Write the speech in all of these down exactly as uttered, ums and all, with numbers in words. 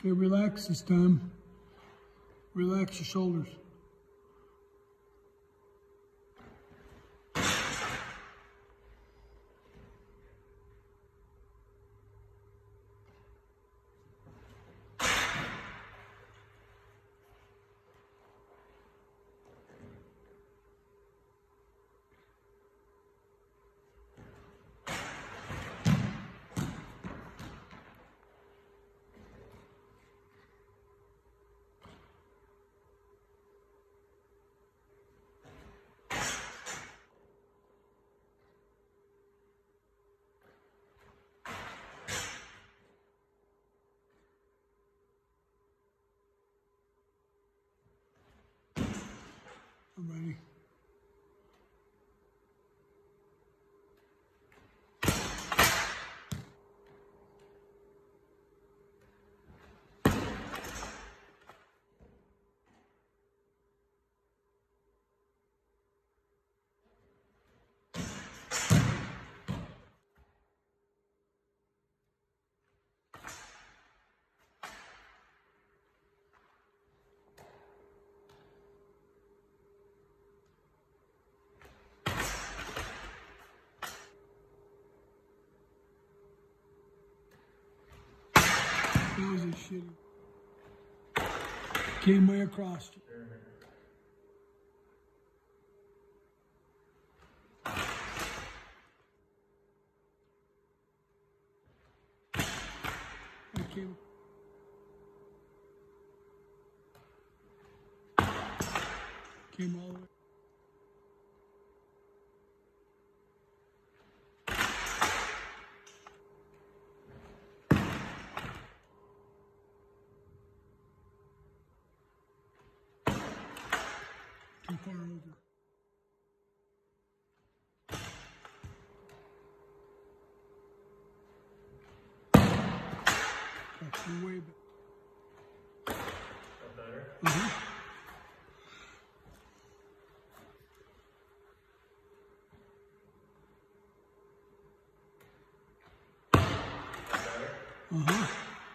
Okay, relax this time. Relax your shoulders. I'm ready. That was a shitty. Came way across. I came. Came all the way. Too far over. That's way better. Better? Uh-huh. Uh-huh.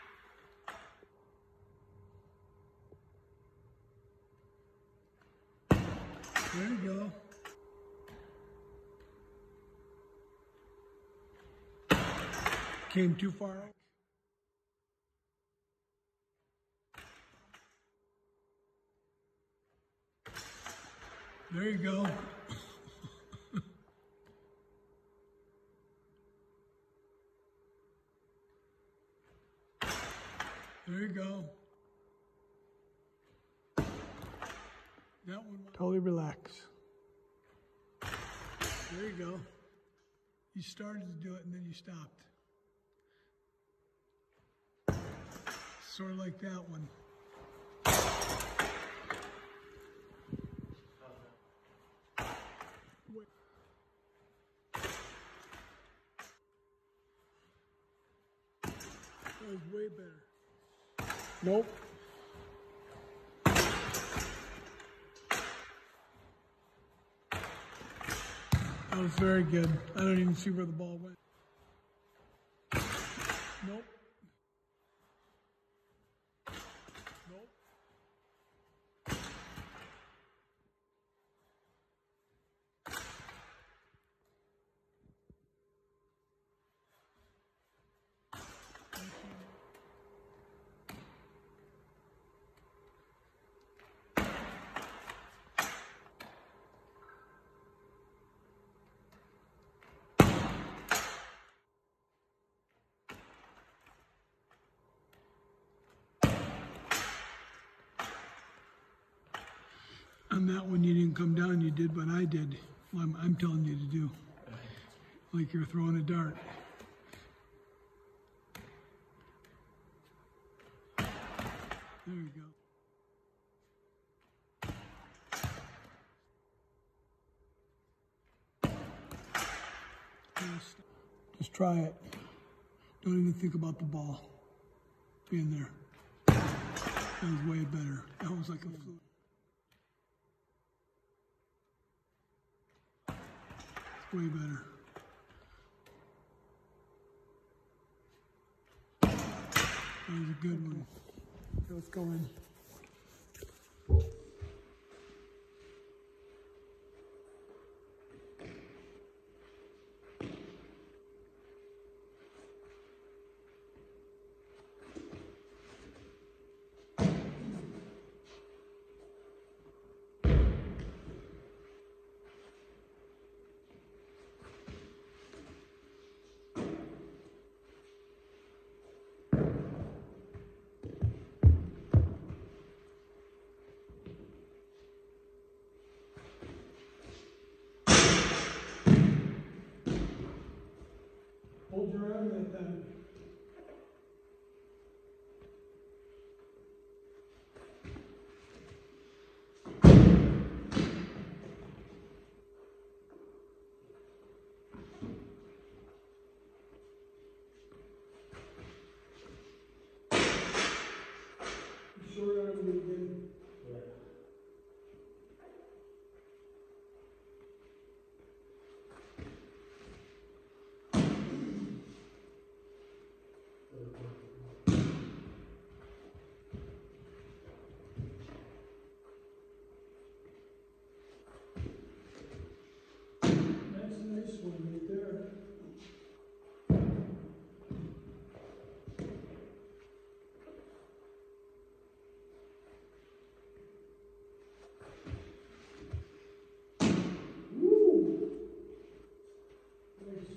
There you go. Came too far out. There you go. There you go. That one. Totally relax. There you go. You started to do it and then you stopped. Sort of like that one. Wait. That was way better. Nope. That was very good. I don't even see where the ball went. Nope. Nope. On that one, you didn't come down, you did what I did. Well, I'm, I'm telling you to do. Like you're throwing a dart. There you go. Just, just try it. Don't even think about the ball being there. That was way better. That was like a fluke. Way better. That was a good one. Okay, let's go in. Hold your adamant then. You sure you're adamant again? Yeah. That's a nice one right there. Woo! Nice.